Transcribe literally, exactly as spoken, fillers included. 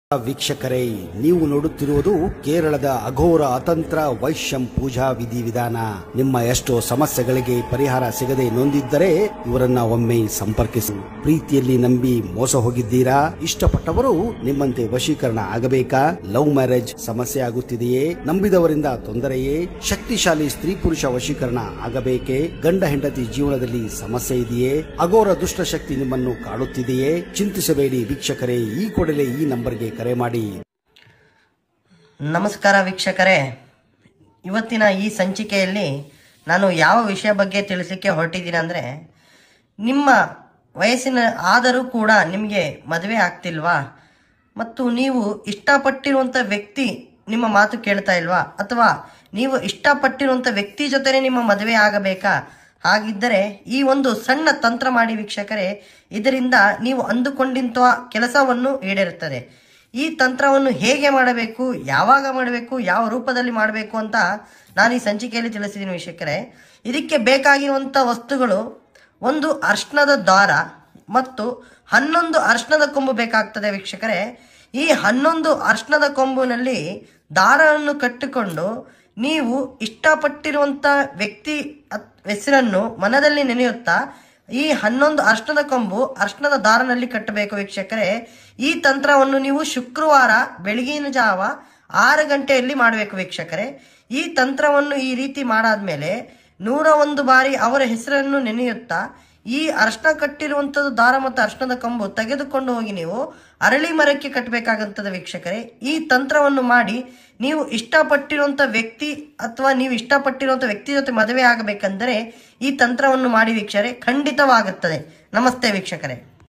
ವೀಕ್ಷಕರೇ, ನೀವು ನೋಡುತ್ತಿರುವುದು ಕೇರಳದ ಅಘೋರ ಅತಂತ್ರ ವೈಶ್ಯಂ ಪೂಜಾ ವಿಧಿವಿಧಾನ. ನಿಮ್ಮ ಎಷ್ಟೋ ಸಮಸ್ಯೆಗಳಿಗೆ ಪರಿಹಾರ ಸಿಗದೆ ನೊಂದಿದ್ದರೆ ಇವರನ್ನ ಒಮ್ಮೆ ಸಂಪರ್ಕಿಸಿ. ಪ್ರೀತಿಯಲ್ಲಿ ನಂಬಿ ಮೋಸ ಹೋಗಿದ್ದೀರಾ? ಇಷ್ಟಪಟ್ಟವರು ನಿಮ್ಮಂತೆ ವಶೀಕರಣ ಆಗಬೇಕಾ? ಲವ್ ಮ್ಯಾರೇಜ್ ಸಮಸ್ಯೆ ಆಗುತ್ತಿದೆಯೇ? ನಂಬಿದವರಿಂದ ತೊಂದರೆಯೇ? ಶಕ್ತಿಶಾಲಿ ಸ್ತ್ರೀ ಪುರುಷ ವಶೀಕರಣ ಆಗಬೇಕೇ? ಗಂಡ ಹೆಂಡತಿ ಜೀವನದಲ್ಲಿ ಸಮಸ್ಯೆ ಇದೆಯೇ? ಅಘೋರ ದುಷ್ಟಶಕ್ತಿ ನಿಮ್ಮನ್ನು ಕಾಡುತ್ತಿದೆಯೇ? ಚಿಂತಿಸಬೇಡಿ ವೀಕ್ಷಕರೇ, ಈ ಕೂಡಲೇ ಈ ನಂಬರ್ಗೆ ಕರೆ ಮಾಡಿ. ನಮಸ್ಕಾರ ವೀಕ್ಷಕರೇ, ಇವತ್ತಿನ ಈ ಸಂಚಿಕೆಯಲ್ಲಿ ನಾನು ಯಾವ ವಿಷಯ ಬಗ್ಗೆ ತಿಳಿಸಲಿಕ್ಕೆ ಹೊರಟಿದ್ದೀನಿ ಅಂದರೆ, ನಿಮ್ಮ ವಯಸ್ಸಿನ ಆದರೂ ಕೂಡ ನಿಮಗೆ ಮದುವೆ ಆಗ್ತಿಲ್ವಾ, ಮತ್ತು ನೀವು ಇಷ್ಟಪಟ್ಟಿರುವಂಥ ವ್ಯಕ್ತಿ ನಿಮ್ಮ ಮಾತು ಕೇಳ್ತಾ ಇಲ್ವಾ, ಅಥವಾ ನೀವು ಇಷ್ಟಪಟ್ಟಿರುವಂಥ ವ್ಯಕ್ತಿ ಜೊತೆ ನಿಮ್ಮ ಮದುವೆ ಆಗಬೇಕಾ? ಹಾಗಿದ್ದರೆ ಈ ಒಂದು ಸಣ್ಣ ತಂತ್ರ ಮಾಡಿ ವೀಕ್ಷಕರೇ, ಇದರಿಂದ ನೀವು ಅಂದುಕೊಂಡಿಂಥ ಕೆಲಸವನ್ನು ಈಡೇರುತ್ತದೆ. ಈ ತಂತ್ರವನ್ನು ಹೇಗೆ ಮಾಡಬೇಕು, ಯಾವಾಗ ಮಾಡಬೇಕು, ಯಾವ ರೂಪದಲ್ಲಿ ಮಾಡಬೇಕು ಅಂತ ನಾನು ಈ ಸಂಚಿಕೆಯಲ್ಲಿ ತಿಳಿಸಿದ್ದೀನಿ ವೀಕ್ಷಕರೇ. ಇದಕ್ಕೆ ಬೇಕಾಗಿರುವಂಥ ವಸ್ತುಗಳು ಒಂದು ಅರ್ಶನದ ದಾರ ಮತ್ತು ಹನ್ನೊಂದು ಅರ್ಶನದ ಕೊಂಬು ಬೇಕಾಗ್ತದೆ ವೀಕ್ಷಕರೇ. ಈ ಹನ್ನೊಂದು ಅರ್ಶನದ ಕೊಂಬಿನಲ್ಲಿ ದಾರವನ್ನು ಕಟ್ಟಿಕೊಂಡು ನೀವು ಇಷ್ಟಪಟ್ಟಿರುವಂಥ ವ್ಯಕ್ತಿ ಹೆಸರನ್ನು ಮನದಲ್ಲಿ ನೆನೆಯುತ್ತಾ ಈ ಹನ್ನೊಂದು ಅರ್ಶನದ ಕೊಂಬು ಅರ್ಶನದ ದಾರನಲ್ಲಿ ಕಟ್ಟಬೇಕು ವೀಕ್ಷಕರೇ. ಈ ತಂತ್ರವನ್ನು ನೀವು ಶುಕ್ರವಾರ ಬೆಳಗಿನ ಜಾವ ಆರು ಗಂಟೆಯಲ್ಲಿ ಮಾಡಬೇಕು ವೀಕ್ಷಕರೇ. ಈ ತಂತ್ರವನ್ನು ಈ ರೀತಿ ಮಾಡಾದ್ಮೇಲೆ ನೂರ ಒಂದು ಬಾರಿ ಅವರ ಹೆಸರನ್ನು ನೆನೆಯುತ್ತಾ ಈ ಅರ್ಶನ ಕಟ್ಟಿರುವಂಥದ್ದು ದಾರ ಮತ್ತು ಅರ್ಶನದ ಕೊಂಬು ತೆಗೆದುಕೊಂಡು ಹೋಗಿ ನೀವು ಅರಳಿ ಮರಕ್ಕೆ ಕಟ್ಟಬೇಕಾಗುತ್ತದೆ ವೀಕ್ಷಕರೇ. ಈ ತಂತ್ರವನ್ನು ಮಾಡಿ ನೀವು ಇಷ್ಟಪಟ್ಟಿರುವಂಥ ವ್ಯಕ್ತಿ ಅಥವಾ ನೀವು ಇಷ್ಟಪಟ್ಟಿರುವಂಥ ವ್ಯಕ್ತಿ ಜೊತೆ ಮದುವೆ ಆಗಬೇಕಂದರೆ ಈ ತಂತ್ರವನ್ನು ಮಾಡಿ ವೀಕ್ಷಕರೇ, ಖಂಡಿತವಾಗುತ್ತದೆ. ನಮಸ್ತೆ ವೀಕ್ಷಕರೇ.